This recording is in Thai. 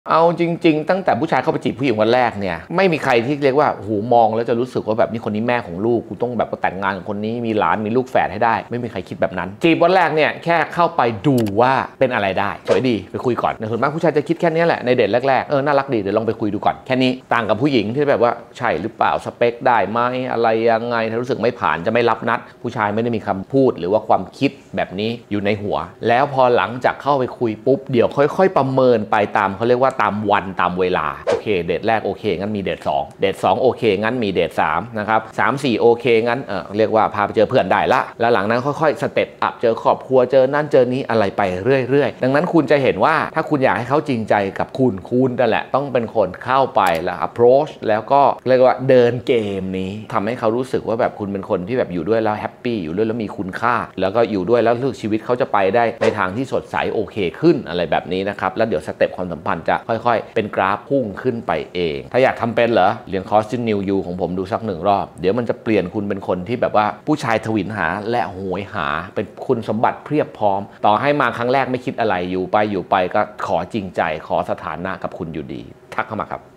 เอาจริงๆตั้งแต่ผู้ชายเข้าไปจีบผู้หญิงวันแรกเนี่ยไม่มีใครที่เรียกว่าหูมองแล้วจะรู้สึกว่าแบบนี้คนนี้แม่ของลูกกูต้องแบบแต่งงานกับคนนี้มีหลานมีลูกแฝดให้ได้ไม่มีใครคิดแบบนั้นจีบวันแรกเนี่ยแค่เข้าไปดูว่าเป็นอะไรได้สวยดีไปคุยก่อนในส่วนมากผู้ชายจะคิดแค่นี้แหละในเดทแรกๆน่ารักดีเดี๋ยวลองไปคุยดูก่อนแค่นี้ต่างกับผู้หญิงที่แบบว่าใช่หรือเปล่าสเปคได้ไหมอะไรยังไงถ้ารู้สึกไม่ผ่านจะไม่รับนัดผู้ชายไม่ได้มีคำพูดหรือว่าความคิดแบบนี้อยู่ในหัวแล้วพอหลังจากเข้าไปคุยปุ๊บเดี๋ยวค่อยๆประเมินไปตามเขาเรียกว่าตามวันตามเวลาโอเคเดทแรกโอเคงั้นมีเดท2เดท2โอเคงั้นมีเดท3นะครับ3 4โอเคงั้นเรียกว่าพาไปเจอเพื่อนได้ละแล้วหลังนั้นค่อยๆสเต็ปอัพเจอครอบครัวเจอนั่นเจอนี้อะไรไปเรื่อยๆดังนั้นคุณจะเห็นว่าถ้าคุณอยากให้เขาจริงใจกับคุณนั่นแหละต้องเป็นคนเข้าไปแล้ว approach แล้วก็เรียกว่าเดินเกมนี้ทำให้เขารู้สึกว่าแบบคุณเป็นคนที่แบบอยู่ด้วยแล้วแฮปปี้อยู่ด้วยแล้วมีคุณค่าแล้วก็อยู่ด้วยแล้วเรื่องชีวิตเขาจะไปได้ในทางที่สดใสโอเคขึ้นอะไรแบบนี้นะครับแล้วเดี๋ยวสเต็ปความสัมพันธ์จะค่อยๆเป็นกราฟพุ่งขึ้นไปเองถ้าอยากทำเป็นเหรอเรียนคอร์สNew You ของผมดูสัก1 รอบเดี๋ยวมันจะเปลี่ยนคุณเป็นคนที่แบบว่าผู้ชายทวินหาและโหยหาเป็นคุณสมบัติเพียบพร้อมต่อให้มาครั้งแรกไม่คิดอะไรอยู่ไปก็ขอจริงใจขอสถานะกับคุณอยู่ดีทักเข้ามาครับ